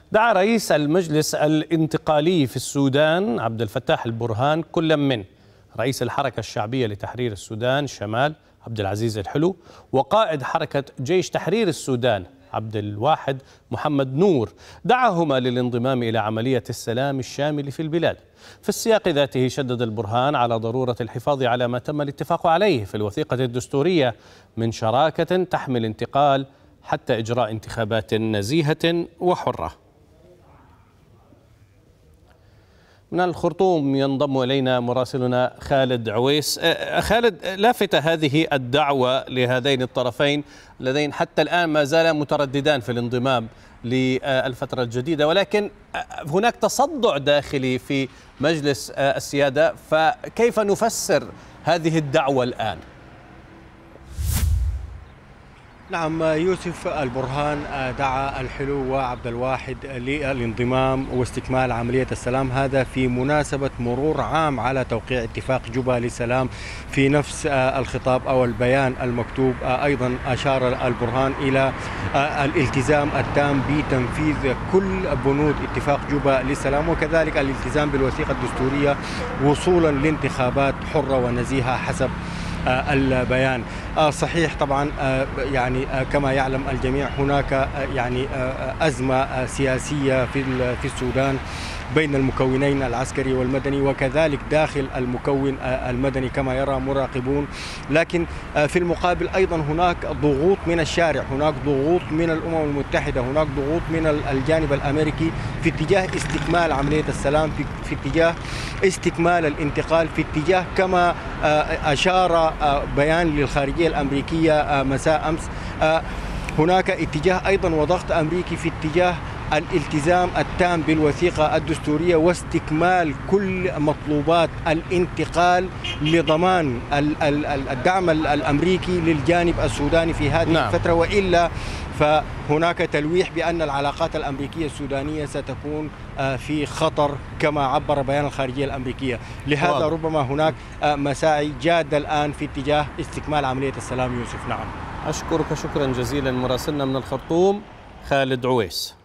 دعا رئيس المجلس الانتقالي في السودان عبد الفتاح البرهان كل من رئيس الحركة الشعبية لتحرير السودان شمال عبد العزيز الحلو وقائد حركة جيش تحرير السودان عبد الواحد محمد نور، دعاهما للانضمام إلى عملية السلام الشامل في البلاد. في السياق ذاته شدد البرهان على ضرورة الحفاظ على ما تم الاتفاق عليه في الوثيقة الدستورية من شراكة تحمي الانتقال حتى إجراء انتخابات نزيهة وحرة. من الخرطوم ينضم إلينا مراسلنا خالد عويس. خالد، لافتة هذه الدعوة لهذين الطرفين اللذين حتى الآن ما زالا مترددان في الانضمام للفترة الجديدة، ولكن هناك تصدع داخلي في مجلس السيادة، فكيف نفسر هذه الدعوة الآن؟ نعم يوسف، البرهان دعا الحلو وعبد الواحد للانضمام واستكمال عملية السلام، هذا في مناسبة مرور عام على توقيع اتفاق جوبا للسلام. في نفس الخطاب أو البيان المكتوب أيضا أشار البرهان إلى الالتزام التام بتنفيذ كل بنود اتفاق جوبا للسلام، وكذلك الالتزام بالوثيقة الدستورية وصولا لانتخابات حرة ونزيهة حسب البيان. صحيح طبعا، يعني كما يعلم الجميع هناك يعني أزمة سياسية في السودان بين المكونين العسكري والمدني، وكذلك داخل المكون المدني كما يرى مراقبون. لكن في المقابل أيضا هناك ضغوط من الشارع، هناك ضغوط من الأمم المتحدة، هناك ضغوط من الجانب الأمريكي في اتجاه استكمال عملية السلام، في اتجاه استكمال الانتقال، في اتجاه كما أشار بيان للخارجية الأمريكية مساء أمس، هناك اتجاه أيضا وضغط أمريكي في اتجاه الالتزام التام بالوثيقة الدستورية واستكمال كل مطلوبات الانتقال لضمان الدعم الأمريكي للجانب السوداني في هذه الفترة، وإلا فهناك تلويح بأن العلاقات الأمريكية السودانية ستكون في خطر كما عبر بيان الخارجية الأمريكية. لهذا ربما هناك مساعي جادة الآن في اتجاه استكمال عملية السلام. يوسف، نعم. أشكرك شكرا جزيلا مراسلنا من الخرطوم خالد عويس.